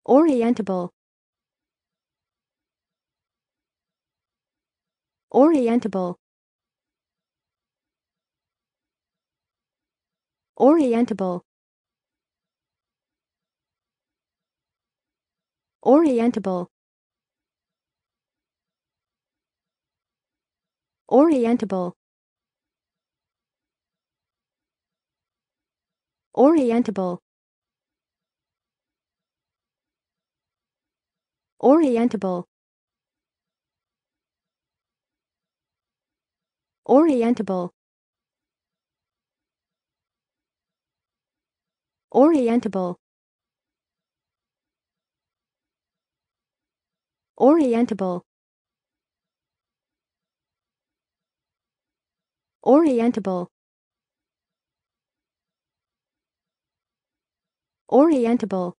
Orientable. Orientable. Orientable. Orientable. Orientable. Orientable. Orientable. Orientable. Orientable. Orientable. Orientable. Orientable.